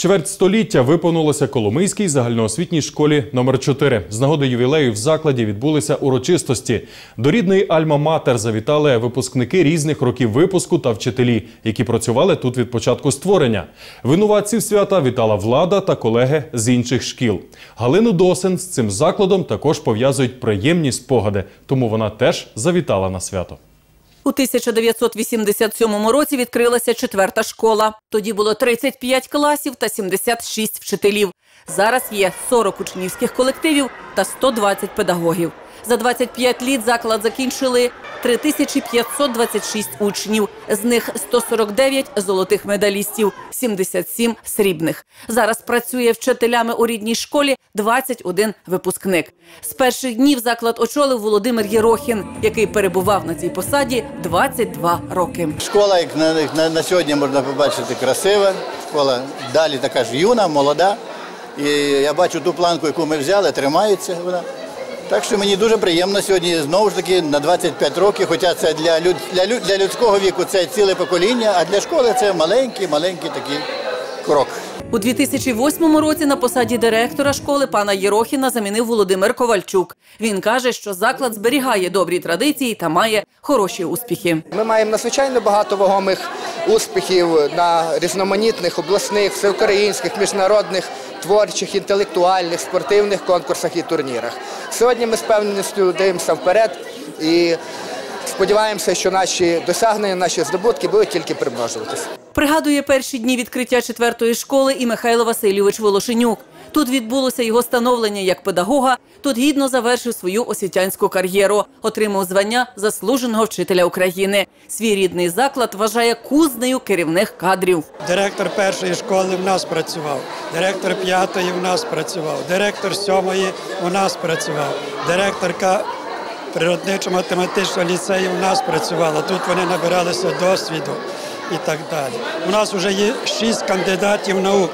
Чверть століття виповнилося Коломийській загальноосвітній школі номер 4. З нагоди ювілею в закладі відбулися урочистості. До рідної Альма-Матер завітали випускники різних років випуску та вчителі, які працювали тут від початку створення. Винуватців свята вітала влада та колеги з інших шкіл. Галину Досин з цим закладом також пов'язують приємні спогади, тому вона теж завітала на свято. У 1987 році відкрилася 4-та школа. Тоді було 35 класів та 76 вчителів. Зараз є 40 учнівських колективів та 120 педагогів. За 25 літ заклад закінчили 3526 учнів, з них 149 золотих медалістів, 77 срібних. Зараз працює вчителями у рідній школі 21 випускник. З перших днів заклад очолив Володимир Єрохін, який перебував на цій посаді 22 роки. Школа, як на сьогодні можна побачити, красива. Школа далі така ж юна, молода. І я бачу ту планку, яку ми взяли, тримається вона. Так що мені дуже приємно сьогодні, знову ж таки, на 25 років, хоча це для людського віку це ціле покоління, а для школи це маленький такий крок. У 2008 році на посаді директора школи пана Єрохіна замінив Володимир Ковальчук. Він каже, що заклад зберігає добрі традиції та має хороші успіхи. Ми маємо надзвичайно багато вагомих успіхів на різноманітних обласних, всеукраїнських, міжнародних, творчих, інтелектуальних, спортивних конкурсах і турнірах. Сьогодні ми з певністю дивимося вперед і сподіваємося, що наші досягнення, наші здобутки будуть тільки примножуватися. Пригадує перші дні відкриття 4-ї школи і Михайло Васильович Волошенюк. Тут відбулося його становлення як педагога, тут гідно завершив свою освітянську кар'єру, отримав звання заслуженого вчителя України. Свій рідний заклад вважає кузнею керівних кадрів. Директор 1-ї школи в нас працював, директор 5-ї в нас працював, директор 7-ї у нас працював, директорка природничо-математичного ліцею у нас працювала. Тут вони набиралися досвіду і так далі. У нас вже є 6 кандидатів наук.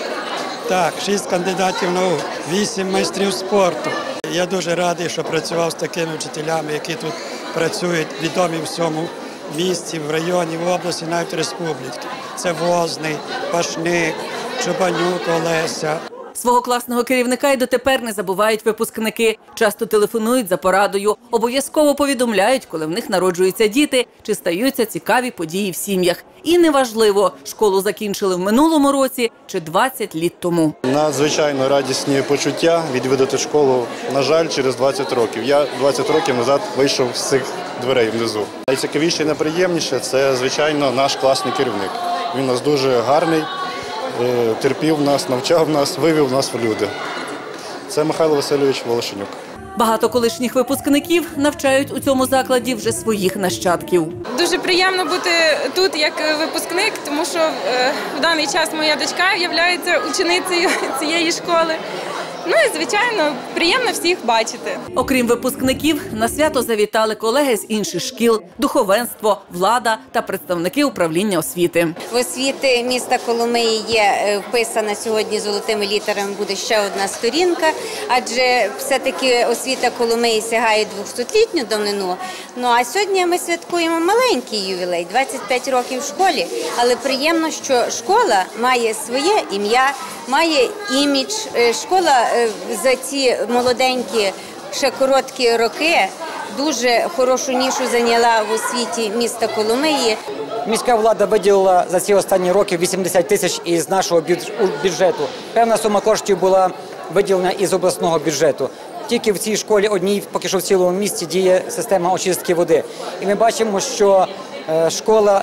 Так, 6 кандидатів наук, 8 майстрів спорту. Я дуже радий, що працював з такими вчителями, які тут працюють, відомі в всьому місті, в районі, в області, навіть в республіці. Це Возний, Пашник, Чубанюк Олеся. Свого класного керівника й дотепер не забувають випускники. Часто телефонують за порадою, обов'язково повідомляють, коли в них народжуються діти, чи стаються цікаві події в сім'ях. І неважливо, школу закінчили в минулому році чи 20 літ тому. Надзвичайно радісні почуття відвідати школу, на жаль, через 20 років. Я 20 років назад вийшов з цих дверей внизу. Найцікавіше і найприємніше – це, звичайно, наш класний керівник. Він у нас дуже гарний. Терпів нас, навчав нас, вивів нас в люди. Це Михайло Васильович Волошенюк. Багато колишніх випускників навчають у цьому закладі вже своїх нащадків. Дуже приємно бути тут як випускник, тому що в даний час моя дочка є ученицею цієї школи. Ну і, звичайно, приємно всіх бачити. Окрім випускників, на свято завітали колеги з інших шкіл, духовенство, влада та представники управління освіти. В освіти міста Коломиї є вписана сьогодні золотими літерами, буде ще одна сторінка, адже все-таки освіта Коломиї сягає 200-літню давнину. Ну а сьогодні ми святкуємо маленький ювілей, 25 років в школі, але приємно, що школа має своє ім'я, має імідж. Школа за ці молоденькі, ще короткі роки дуже хорошу нішу зайняла в освіті міста Коломиї. Міська влада виділила за ці останні роки 80 тисяч із нашого бюджету. Певна сума коштів була виділена із обласного бюджету. Тільки в цій школі одній, поки що в цілому місті, діє система очистки води. І ми бачимо, що школа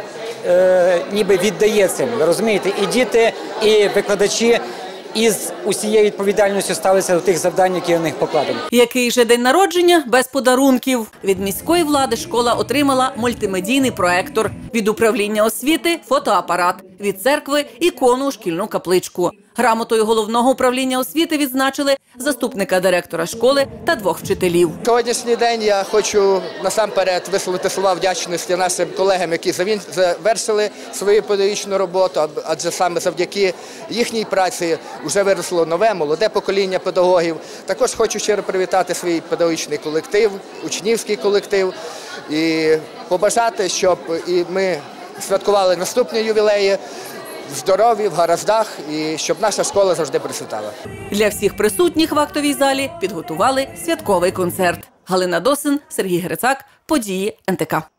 ніби віддає цим, ви розумієте, і діти, і викладачі із усією відповідальністю ставляться до тих завдань, які на них покладені. Який же день народження без подарунків? Від міської влади школа отримала мультимедійний проектор, від управління освіти – фотоапарат, від церкви – ікону у шкільну капличку. Грамотою головного управління освіти відзначили заступника директора школи та 2 вчителів. Сьогоднішній день я хочу насамперед висловити слова вдячності нашим колегам, які завершили свою педагогічну роботу, адже саме завдяки їхній праці вже виросло нове, молоде покоління педагогів. Також хочу щиро привітати свій педагогічний колектив, учнівський колектив і побажати, щоб і ми святкували наступні ювілеї в здоров'ї, в гараздах і щоб наша школа завжди процвітала. Для всіх присутніх в актовій залі підготували святковий концерт. Галина Досин, Сергій Грицак. Події НТК.